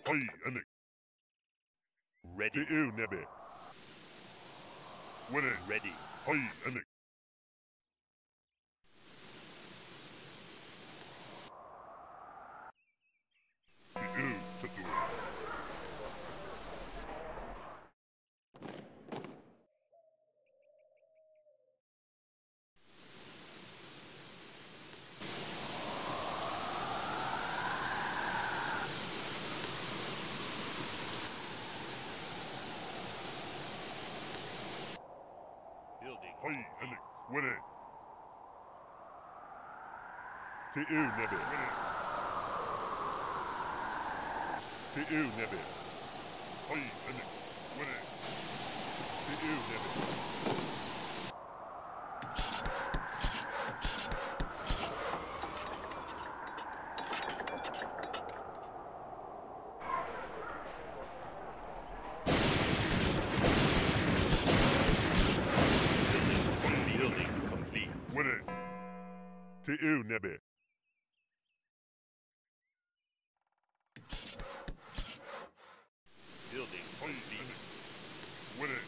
Hey, and Ready. TU Nebby. Winning. Ready. Hey, and TU Tatu. Building. Hey, and winning. TU Nebby. Winning. TU Nebby. Hey, and winning. TU Nebby. Building complete. Winning. TU Nebby. Building Hey, complete. and winning.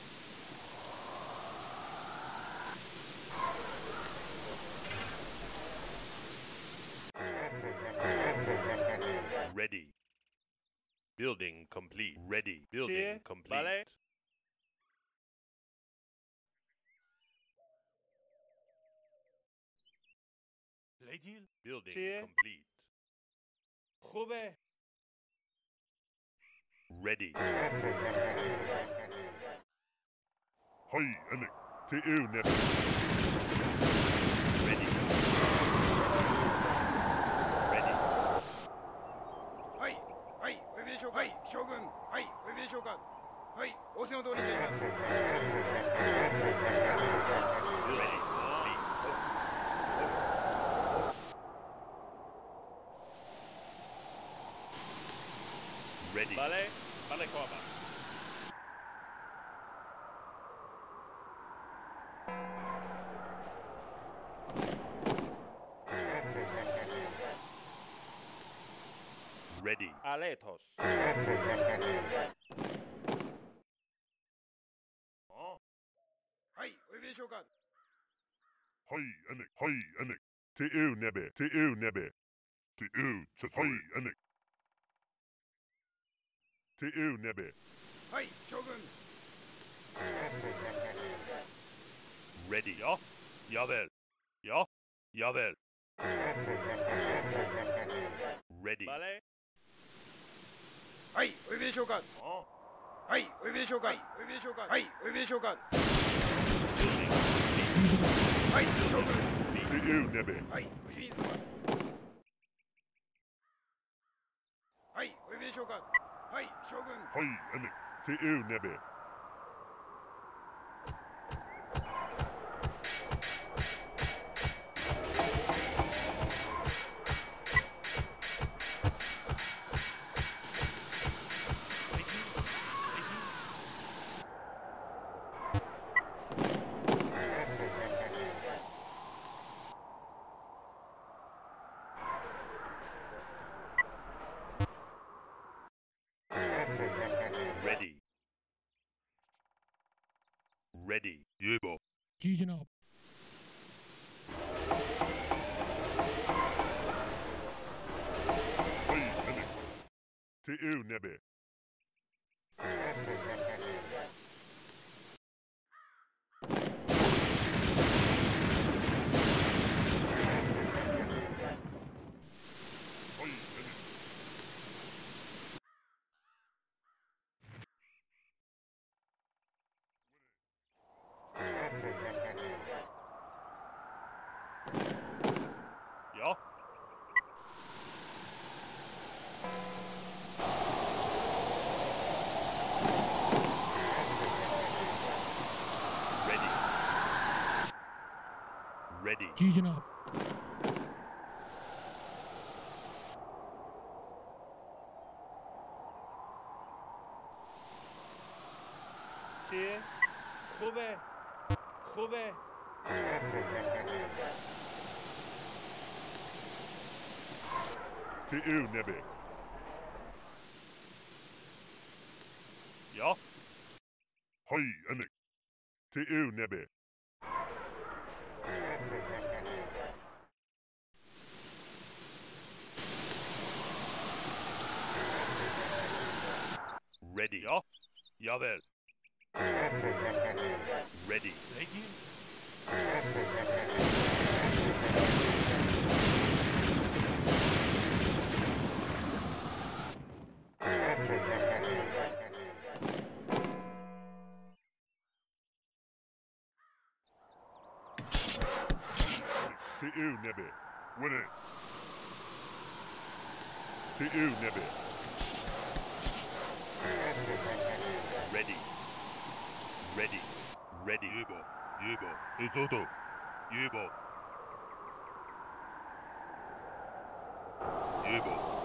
Ready. Building complete. Ready. Building Cheer. complete. Ballet. Lady. Building Cheer. complete. خوبه. Ready. Hey, and TU Nebby. Ready. Ready. はい、はい、お呼びでしょうか。はい、将軍。はい、お呼びでしょうか。はい、仰せの通りであります。 Ready. Complete. Ready. Ballet. Ballet Cobra. Ready. Aletos. はい、お呼びでしょうか。 Hey, and TU Nebby. TU Nebby. TU Tatu. Hey, and TU Nebby. はい、将軍。 Ready. Ja. Javel. Ja. Javel. Ready. Ballet. はい、お呼びでしょうか。はい、お呼びでしょうか。はい、お呼びでしょうか。はい、お呼びでしょうか。 Building complete. はい、将軍。 TU Nebby. はい、ご主人様。はい、お呼びでしょうか。はい、将軍。 Hey, and TU Nebby. Ready. Ready. Yebo. जी जनाब Hey, and TU Nebby. Hey, and Ja. Ready. Ready. जी जनाब چیه؟ خوبه. خوبه. TU Nebby. Ja. Hoi, Emmick. TU, Nebbe. Ready. Ja. Javel. Ready. Lady. TU, Nebbe. Winner. TU, Nebbe. Ready. Ready. Ready. Yubo. Yubo. Isoto. Yubo. Yubo.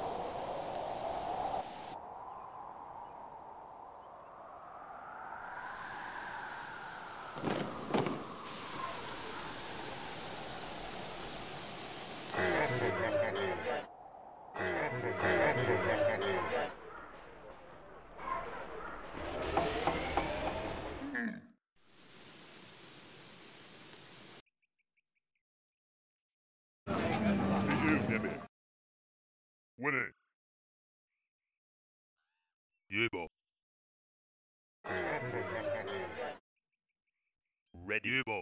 TU, Nebbe. Winner. Yubo. Ready. Yubo.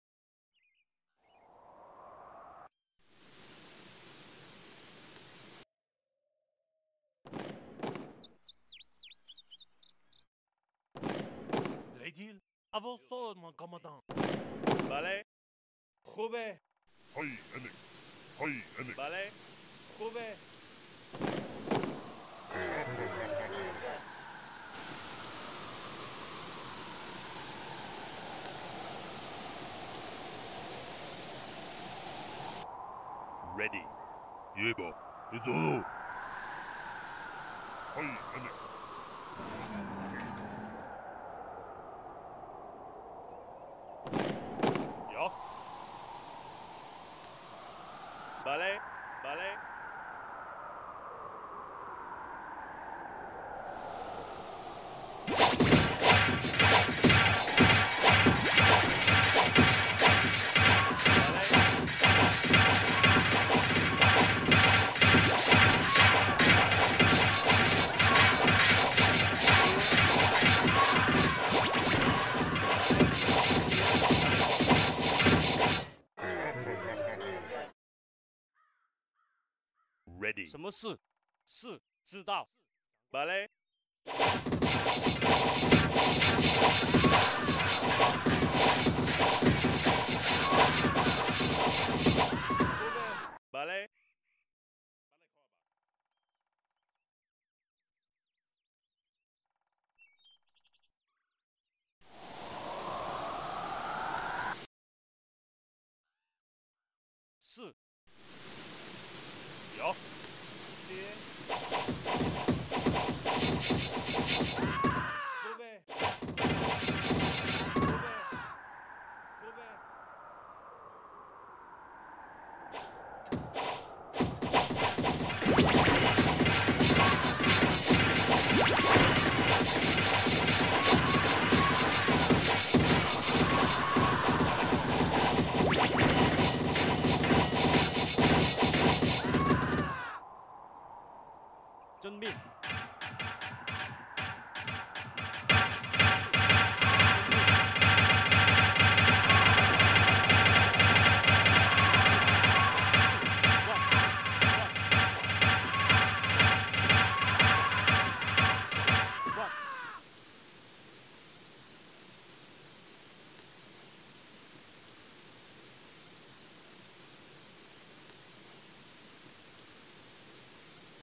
Lady. Avançons, mon commandant. Balai. Robert. Hoi, Emmick. Hoi, Emmick. Balai. Robert. Ready. Yubo. Isoto. Hoi, Emmick. Ja. Balai. Balai. Ready. 什么事？是，知道。Balai. Balai. 是。有。接。后背。后背。后背。遵命。